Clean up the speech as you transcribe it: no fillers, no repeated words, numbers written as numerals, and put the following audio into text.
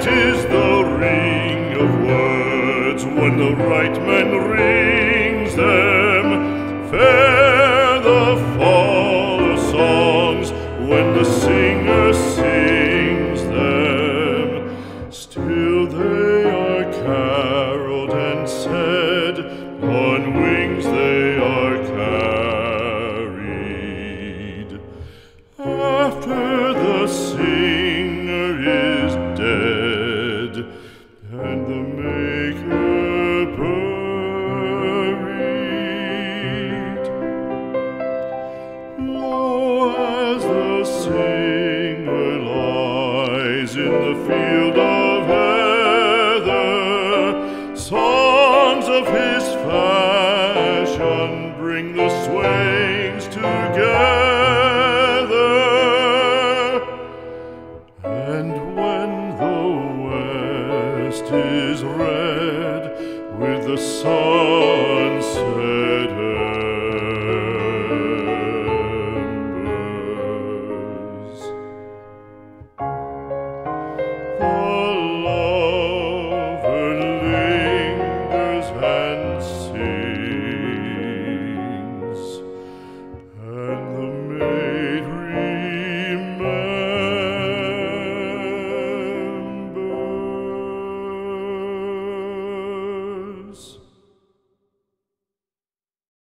It is the ring of words when the right man rings them. Fair the fall of songs when the singer sings them. Still they are caroled and said, on wings they are carried. After the singer is dead and the maker buried, lo, as the singer lies in the field of heather, songs of his fashion bring the swains together. And when the west is red with the sun